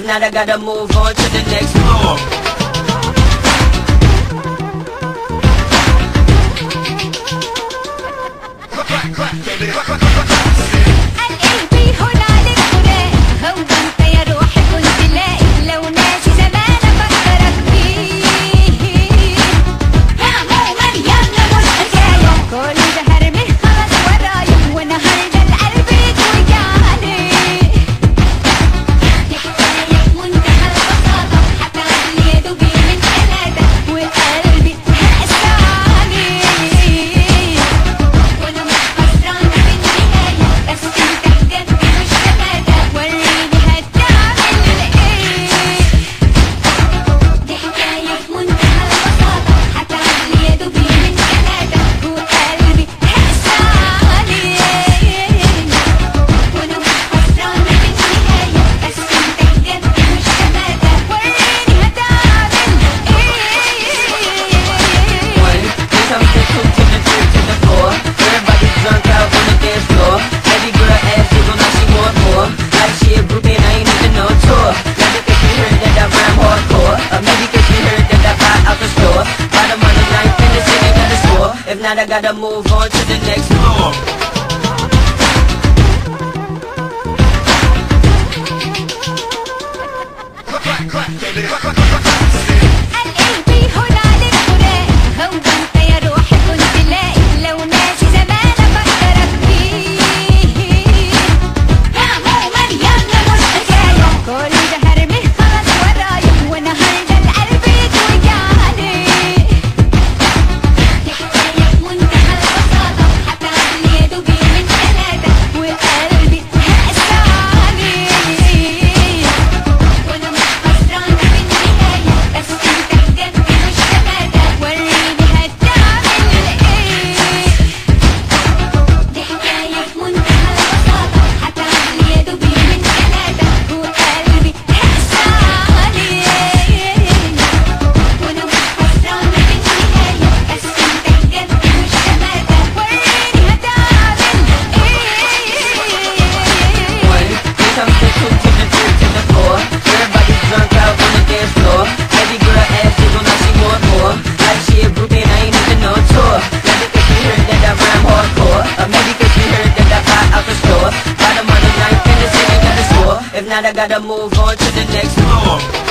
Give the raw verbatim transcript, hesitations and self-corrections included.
not, I gotta move on to the next floor. القلبي هنا للفراق هو انت يا روحي كنت لاقي لو ناسي زمان افكرك بيه عموما يلا مش حكايه كل ده هرميه خلاص ورايا والنهارده القلب يتوجع عليه دي حكايه في منتهى البساطه حتى اللي يا دوب من ثلاثه وقلبي هقسى عليه وانا مش خسرانه في النهايه بس انت بجد مش شماته وريني هتعمل ايه دي حكايه في منتهى البساطه حتى اللي يا دوب من ثلاثه وقلبي هقسى عليه وانا مش خسرانه في النهايه بس انت بجد مش شماته وريني هتعمل One, two, something, two to the three to the four. Everybody drunk out on the dance floor. Every girl ass jiggle, now she want more. Like she a groupie and I ain't even no tour. Maybe cause she heard that I rhyme hardcore, or maybe cause she heard that I buy out the store. Bottom of the ninth and the city got a score. If not, I gotta move on to the next floor. القلبي هنا للفراق هو انت يا روحي كنت لاقي لو ناسي زمان افكرك بيه عموما يلا مش حكايه كل ده هرميه خلاص ورايا والنهارده القلب يتوجع عليه دي حكايه في منتهى البساطه حتى اللي يا دوب من ثلاثه وقلبي هقسى عليه وانا مش خسرانه في النهايه بس انت بجد مش شماته وريني هتعمل ايه دي حكايه في منتهى البساطه حتى اللي يا دوب من ثلاثه وقلبي هقسى عليه وانا مش خسرانه في النهايه بس انت بجد مش شماته وريني هتعمل One, two, something, two to the three to the four. Everybody drunk out on the dance floor. Every girl ass jiggle, now she want more. Like she a groupie and I ain't even no tour. Maybe cause she heard that I rhyme hardcore, or maybe cause she heard that I buy out the store. Bottom of the ninth and the city got a score. If not, I gotta move on to the next floor.